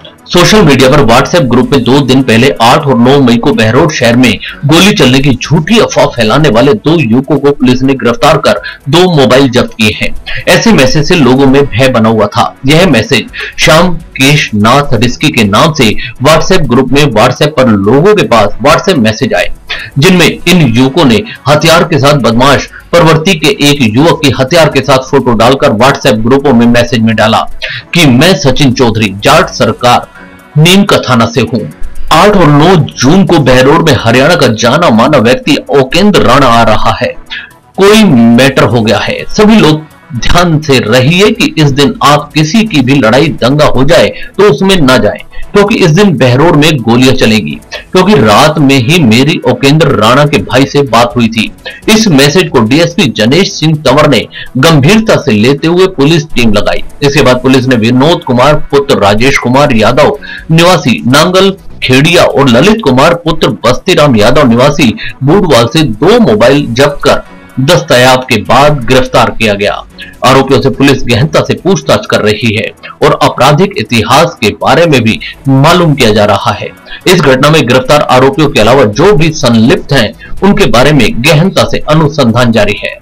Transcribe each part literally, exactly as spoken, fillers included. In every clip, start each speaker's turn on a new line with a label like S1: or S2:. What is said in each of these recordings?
S1: Social media पर WhatsApp group में दो दिन पहले आठ और नौ मई को बहरोड शहर में गोली चलने की झूठी अफवाह फैलाने वाले दो युवकों को पुलिस ने गिरफ्तार कर दो मोबाइल जब्त किए हैं। ऐसे मैसेज से लोगों में भय बना हुआ था। यह मैसेज श्याम केश नाथ रिस्की के नाम से व्हाट्सएप ग्रुप में व्हाट्सएप पर लोगों के पास व्हाट्सएप मैसेज आए, जिनमें इन युवकों ने हथियार के साथ बदमाश प्रवृत्ति के एक युवक की हथियार के साथ फोटो डालकर व्हाट्सएप ग्रुपों में मैसेज में डाला कि मैं सचिन चौधरी जाट सरकार नीम का थाना से हूं। आठ और नौ जून को बहरोड में हरियाणा का जाना माना व्यक्ति ओकेंद्र राणा आ रहा है। कोई मैटर हो गया है, सभी लोग ध्यान से रहिए कि इस दिन आप किसी की भी लड़ाई दंगा हो जाए तो उसमें न जाएं, क्योंकि इस दिन बहरोड में गोलियां चलेंगी। क्योंकि रात में ही मेरी ओकेंद्र राणा के भाई से बात हुई थी। इस मैसेज को डीएसपी जनेश सिंह तंवर ने गंभीरता से लेते हुए पुलिस टीम लगाई। इसके बाद पुलिस ने विनोद कुमार पुत्र राजेश कुमार यादव निवासी नांगल खेड़िया और ललित कुमार पुत्र बस्तीराम यादव निवासी बूढ़वाल से दो मोबाइल जब्त कर दस्तयाब के बाद गिरफ्तार किया गया। आरोपियों से पुलिस गहनता से पूछताछ कर रही है और आपराधिक इतिहास के बारे में भी मालूम किया जा रहा है। इस घटना में गिरफ्तार आरोपियों के अलावा जो भी संलिप्त हैं, उनके बारे में गहनता से अनुसंधान जारी है।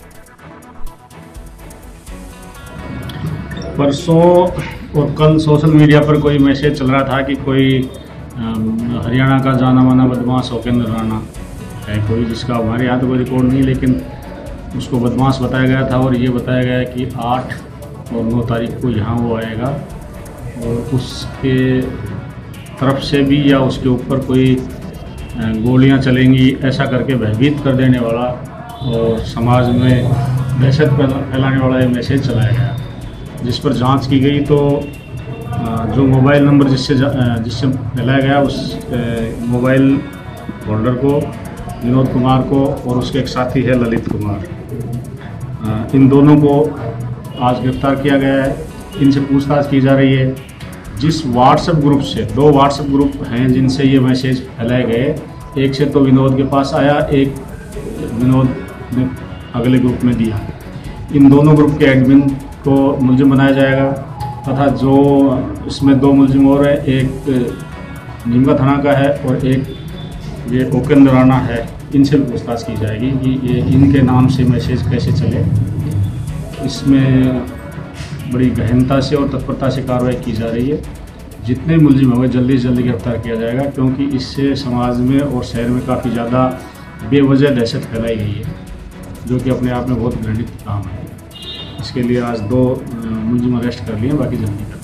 S2: परसों और कल सोशल मीडिया पर कोई मैसेज चल रहा था कि कोई हरियाणा का जाना माना बदमाश ओकेंद्र राणा है कोई, जिसका हमारे यहाँ तो कोई रिकॉर्ड नहीं, लेकिन उसको बदमाश बताया गया था और ये बताया गया कि आठ और नौ तारीख को यहाँ वो आएगा और उसके तरफ से भी या उसके ऊपर कोई गोलियाँ चलेंगी, ऐसा करके भयभीत कर देने वाला और समाज में दहशत फैलाने वाला ये मैसेज चलाया गया। जिस पर जांच की गई तो जो मोबाइल नंबर जिससे जिससे फैलाया गया उस मोबाइल होल्डर को विनोद कुमार को और उसके एक साथी है ललित कुमार, इन दोनों को आज गिरफ्तार किया गया है। इनसे पूछताछ की जा रही है। जिस व्हाट्सएप ग्रुप से, दो व्हाट्सएप ग्रुप हैं जिनसे ये मैसेज फैलाए गए, एक से तो विनोद के पास आया, एक विनोद ने अगले ग्रुप में दिया। इन दोनों ग्रुप के एडमिन को मुलजिम बनाया जाएगा तथा जो इसमें दो मुलजिम और हैं, एक नीमका थाना का है और एक ये ओकेंद्र राणा है, इनसे भी पूछताछ की जाएगी कि ये इनके नाम से मैसेज कैसे चले। इसमें बड़ी गहनता से और तत्परता से कार्रवाई की जा रही है। जितने मुलजिम होंगे जल्दी से जल्दी गिरफ्तार किया जाएगा, क्योंकि इससे समाज में और शहर में काफ़ी ज़्यादा बेवजह दहशत फैलाई गई है, जो कि अपने आप में बहुत घृणित काम है। इसके लिए आज दो मुलजिम अरेस्ट कर लिए, बाकी जल्दी कर